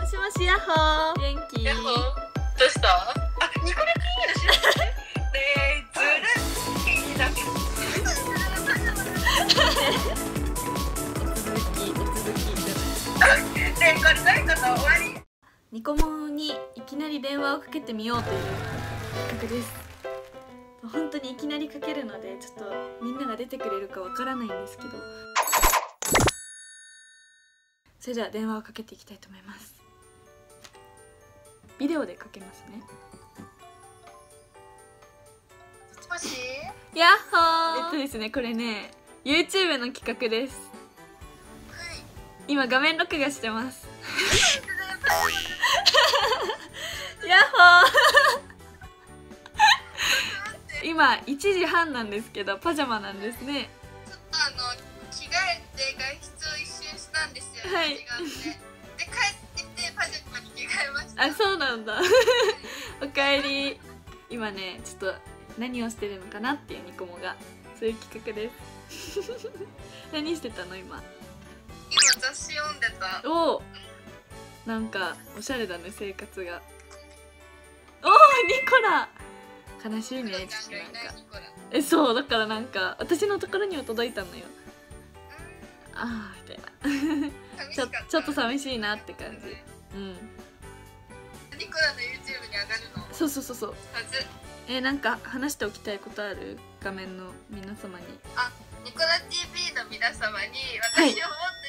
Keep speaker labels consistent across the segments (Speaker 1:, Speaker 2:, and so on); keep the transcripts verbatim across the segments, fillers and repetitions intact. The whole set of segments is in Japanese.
Speaker 1: もしもし、ヤッホー。元気？
Speaker 2: ヤッホー。どうした？あ、ニコラティーの知らない？ねえ、ずるいだけ。
Speaker 1: お続き、お続きじゃない。
Speaker 2: ねえ、これどういうこと？終わり？
Speaker 1: ニコモにいきなり電話をかけてみようという企画です。本当にいきなりかけるので、ちょっとみんなが出てくれるかわからないんですけど。それでは電話をかけていきたいと思います。ビデオでかけますね。
Speaker 2: もし？
Speaker 1: ヤッホー。えっとですね、これね YouTube の企画です。
Speaker 2: はい。
Speaker 1: 今画面録画してます。ヤッホー。今いちじはんなんですけど、パジャマなんですね。
Speaker 2: ちょっとあの着替えて外出を一瞬したんですよ。
Speaker 1: はい。
Speaker 2: で、帰ってきてパジャマに着替えました。
Speaker 1: あ、そうなんだ。おかえり。今ね、ちょっと何をしてるのかなっていうニコモが、そういう企画です。何してたの今？
Speaker 2: 今雑誌読んでた。
Speaker 1: おお。なんかおしゃれだね、生活が。おお、ニコラ。悲しいね、ちょっとなんか。え、そうだからなんか私のところにも届いたのよ。ああみたいな。ちょちょっと寂しいなって感じ。うん。
Speaker 2: ニコラの YouTube に上がるの？
Speaker 1: そうそうそうそう。
Speaker 2: はず。
Speaker 1: えー、なんか話しておきたいことある？画面の皆様に。
Speaker 2: あ、ニコラ ティーブイ の皆様に私をもっと呼んでください。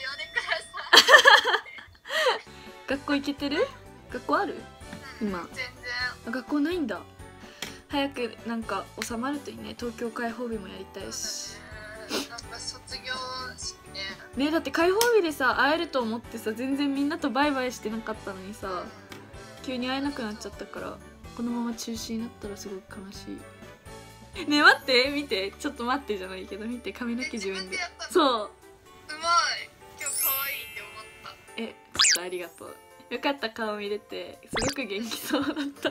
Speaker 1: 学校行けてる？学校ある？今。
Speaker 2: 全然。
Speaker 1: あ、学校ないんだ。早くなんか収まるといいね。東京開放日もやりたいし。
Speaker 2: なんか卒業式ね。
Speaker 1: ね、だって開放日でさ会えると思ってさ、全然みんなとバイバイしてなかったのにさ、急に会えなくなっちゃったから、このまま中止になったらすごく悲しい。ねえ待って、見て、ちょっと待ってじゃないけど、見て、髪の毛自分で。そう。
Speaker 2: うまい。今日可愛いって思った。
Speaker 1: え、ちょっとありがとう。よかった、顔見れて、すごく元気そうだった。じゃ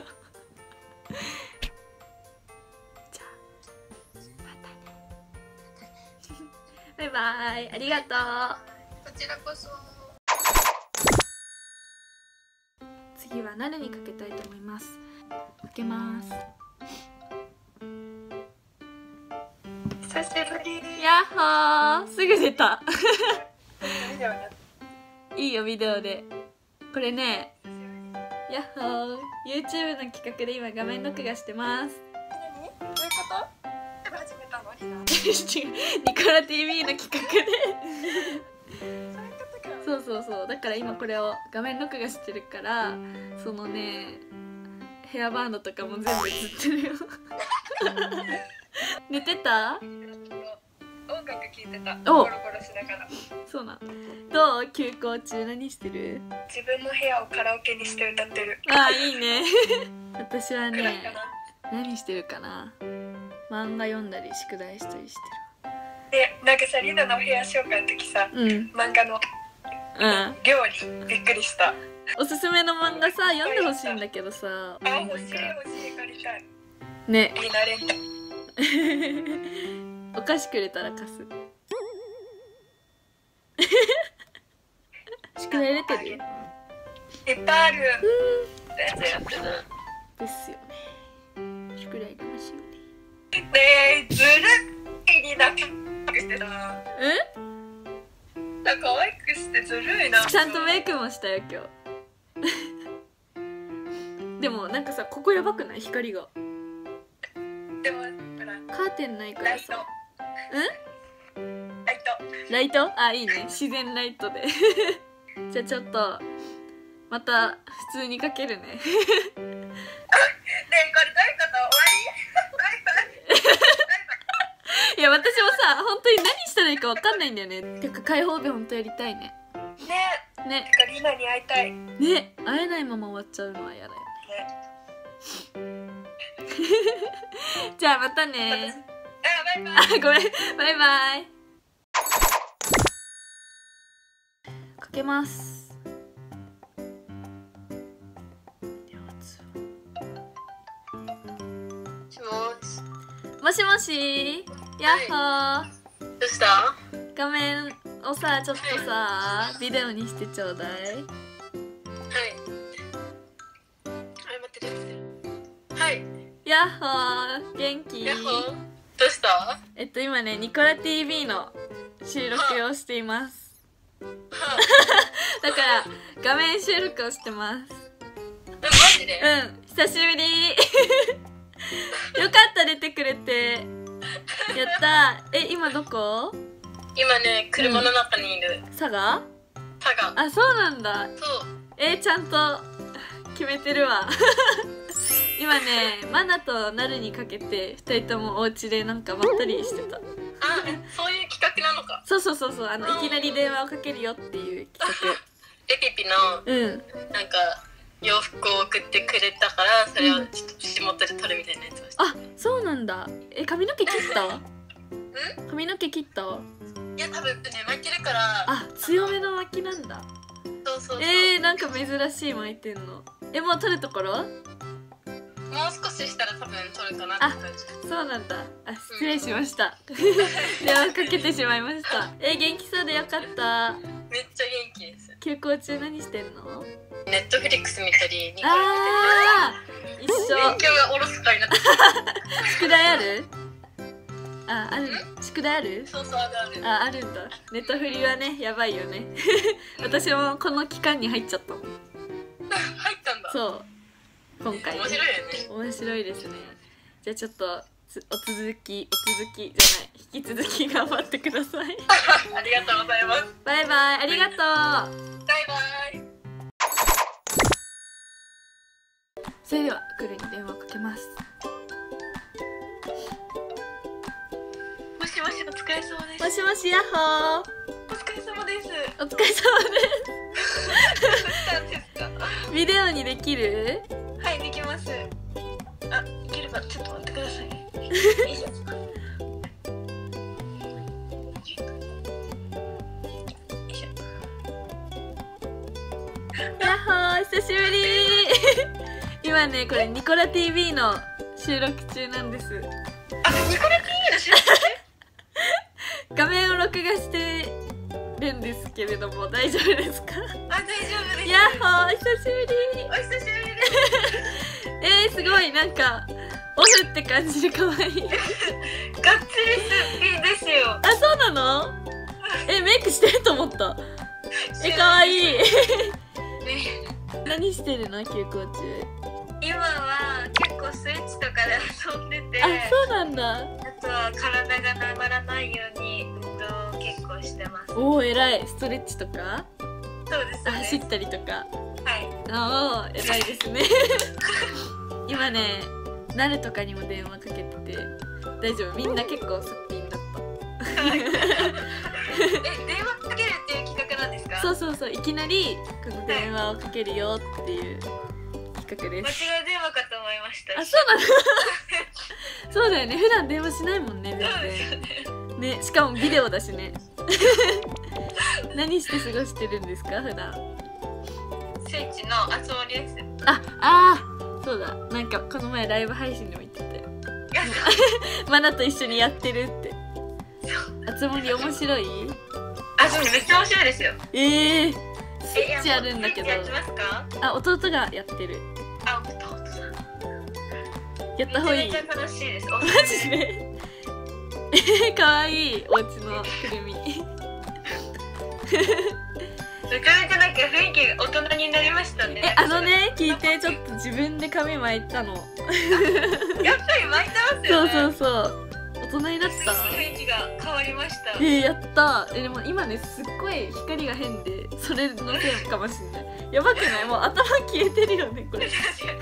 Speaker 1: あまたね。バイバイ、ありがとう。
Speaker 2: こちらこそ。
Speaker 1: 次はなるにかけたいと思います。かけます。
Speaker 2: 久しぶり。
Speaker 1: やっほー、すぐ出た。いいよ、ビデオで。これね、やっほー、 YouTube の企画で今画面録画してます。
Speaker 2: 何？どういうこと？始めたの？リナ。
Speaker 1: 違う、ニコラ ティーブイ の企画で。そうそうそう、だから今これを画面録画してるから、そのねヘアバンドとかも全部映ってるよ。寝てた？
Speaker 2: 音楽聴いてた。
Speaker 1: お、
Speaker 2: ゴロゴロしながら。
Speaker 1: そうなの。どう？休校中何してる？
Speaker 2: 自分の部屋をカラオケにして歌ってる。
Speaker 1: ああ、いいね。私は
Speaker 2: くらい
Speaker 1: ね
Speaker 2: かな。
Speaker 1: 何してるかな。漫画読んだり宿題したりして
Speaker 2: で、なんかさ、リナの部屋紹介の時さ、
Speaker 1: る。うん
Speaker 2: 漫画の
Speaker 1: うん
Speaker 2: 料理びっくりした。
Speaker 1: おすすめの漫画さ読んでほしいんだけどさ、
Speaker 2: あ、
Speaker 1: なんか
Speaker 2: 欲しい欲しい、借りたい。
Speaker 1: ね。
Speaker 2: リナレンタ。
Speaker 1: お菓子くれたら貸す。宿題出てる？
Speaker 2: いっぱいある。全然やってない。
Speaker 1: ですよね。宿題楽しみで。
Speaker 2: ねえ、ずるいリナ可愛くしてた。
Speaker 1: え？
Speaker 2: 可愛くしてずるいな。
Speaker 1: ちゃんとメイクもしたよ今日。でもなんかさ、ここやばくない？光が。
Speaker 2: でもほら、
Speaker 1: カーテンないからさ。
Speaker 2: うん？ライト。
Speaker 1: ライト？あ、いいね。自然ライトで。じゃあちょっとまた普通にかけるね。
Speaker 2: ねえ、これどういうこと？終わり？バイバイ。
Speaker 1: いや、私もさ、本当に何したらいいかわかんないんだよね。てか開放日本当やりたいね。
Speaker 2: ね
Speaker 1: ね。
Speaker 2: え、リナに会いたい。ね。
Speaker 1: ね、会えないまま終わっちゃうのは嫌だよね。じゃあまたね。
Speaker 2: あ、バイバイ。
Speaker 1: あ、ごめん、バイバイ。かけます。もしもし、やっほー。
Speaker 2: どうした？
Speaker 1: 画面をさ、ちょっとさ、ビデオにしてちょうだい。
Speaker 2: はい。
Speaker 1: っほー、元気？
Speaker 2: やっほー。どうした？
Speaker 1: えっと今ねニコラ ティーブイ の収録をしています。だから画面収録をしてます。
Speaker 2: マジで？
Speaker 1: うん、久しぶり。よかった出てくれて。やったー。え、今どこ？
Speaker 2: 今ね、車の中にいる。
Speaker 1: 佐賀？
Speaker 2: 佐賀。
Speaker 1: あ、そうなんだ。
Speaker 2: そう。
Speaker 1: えー、ちゃんと決めてるわ。今ね、マナとナルにかけてふたりともお家でなんかまったりしてた。
Speaker 2: あ、そういう企画なのか。
Speaker 1: そうそうそうそう、あのいきなり電話をかけるよっていう企
Speaker 2: レピピの
Speaker 1: 画。うん。
Speaker 2: なんか洋服を送ってくれたから、それをちょっと口元で撮るみたいなやつをして。
Speaker 1: あ、そうなんだ。え、髪の毛切った？髪の毛切った？
Speaker 2: いや、多分ね、巻いてるから。
Speaker 1: あ、強めの巻きなんだ。
Speaker 2: そうそうそう。
Speaker 1: えー、なんか珍しい巻いてんの。え、もう撮るところ？
Speaker 2: もう少ししたら多分撮るかなって感じ。
Speaker 1: そうなんだ。あ、失礼しました。電話かけてしまいました。え、元気そうでよかった。
Speaker 2: めっちゃ元気です。
Speaker 1: 休校中何してんの？
Speaker 2: ネットフリックス見たり、ニコラ
Speaker 1: あー、一緒。
Speaker 2: 勉強がおろそかになって
Speaker 1: 宿題ある？あ、ある。宿題ある？
Speaker 2: そうそう、あるある。
Speaker 1: あ、あるんだ。ネットフリはね、やばいよね。私もこの期間に入っちゃったもん。
Speaker 2: 入ったんだ。
Speaker 1: そう。今回、ね、
Speaker 2: 面白いよね。
Speaker 1: 面白いですね。じゃあちょっとつお続きお続きじゃない引き続き頑張ってください。
Speaker 2: ありがとうございます。
Speaker 1: バイバイ、ありがとう。
Speaker 2: バイバイ。
Speaker 1: それではクルに電話をかけます。
Speaker 2: もしもし、お疲れ様です。
Speaker 1: もしもし、ヤッホー。
Speaker 2: お疲れ様です。
Speaker 1: お疲れ様です。
Speaker 2: どうしたんですか？
Speaker 1: ビデオにできる？
Speaker 2: はい、できます。あ、いければちょっと待ってください。よいしょ。
Speaker 1: ヤッホー、久しぶり。今ね、これニコラ ティーブイ の収録中なんです。
Speaker 2: あ、ニコラ ティーブイ の収録中？
Speaker 1: 画面を録画してるんですけれども大丈夫ですか？
Speaker 2: あ、大丈夫です。
Speaker 1: ヤッホー、久しぶり。
Speaker 2: お久しぶりです。
Speaker 1: えー、すごい、なんかオフって感じで可愛い。
Speaker 2: がっつりすぎですよ。
Speaker 1: あ、そうなの？え、メイクしてると思った。え、可愛い。
Speaker 2: ね、
Speaker 1: 何してるの？休校中。
Speaker 2: 今は結構スイッチとかで遊んでて、
Speaker 1: あ、そうなんだ。
Speaker 2: あとは体がなまらないように運動を結構してます。
Speaker 1: おお、偉い。ストレッチとか？
Speaker 2: そうです、そうです。
Speaker 1: 走ったりとか。
Speaker 2: はい。
Speaker 1: おお、偉いですね。今ね、なるとかにも電話かけてて大丈夫、みんな結構すっぴんだった。
Speaker 2: え、電話かけるっていう企画なんですか？
Speaker 1: そうそうそう、いきなりこの電話をかけるよっていう企画で
Speaker 2: 間違
Speaker 1: す。
Speaker 2: い電話かと思いました。
Speaker 1: あ、そうなの？そうだよね、普段電話しないもんね、全
Speaker 2: そうですよね。
Speaker 1: 然ね。しかもビデオだしね。何して過ごしてるんですか、普段？
Speaker 2: スイッチのあつ森です。
Speaker 1: あ、あー、そうだ、なんかこの前ライブ配信でも言っててマナと一緒にやってるって。あつ森面白い？
Speaker 2: あ、そう、めっちゃ面白いですよ。
Speaker 1: えー、スイッチあるんだけど。
Speaker 2: スイッチやってますか？
Speaker 1: あ、弟がやってる。
Speaker 2: あ、弟さん
Speaker 1: やった方がいい？
Speaker 2: めちゃめちゃ楽しいです。
Speaker 1: マジで？え、かわいい、お家のくるみ。
Speaker 2: めちゃめちゃなんか雰囲気大人になりましたね。
Speaker 1: え、あのね、聞いて、ちょっと自分で髪巻いたの。
Speaker 2: やっぱり巻いてますよね。
Speaker 1: そうそうそう。大人になった。
Speaker 2: 雰囲気が変わりました。
Speaker 1: えー、やった。え、でも今ね、すっごい光が変で、それのせいかもしれない。やばくない？もう頭消えてるよね、これ。
Speaker 2: あー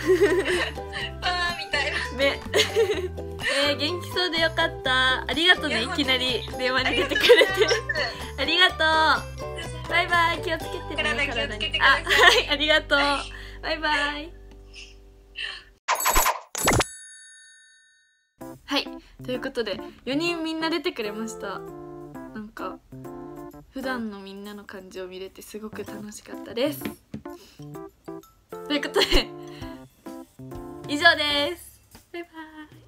Speaker 2: みたいな。
Speaker 1: ね。えー、元気そうでよかった。ありがとうね、いきなり電話に出てくれて。ありがとう。バイバイ、気をつけてね。
Speaker 2: 体気をつけてく
Speaker 1: あ、
Speaker 2: ださい。
Speaker 1: はい、ありがとう。バイバイ。はい、ということでよにんみんな出てくれました。なんか普段のみんなの感じを見れてすごく楽しかったです。ということで以上です。バイバイ。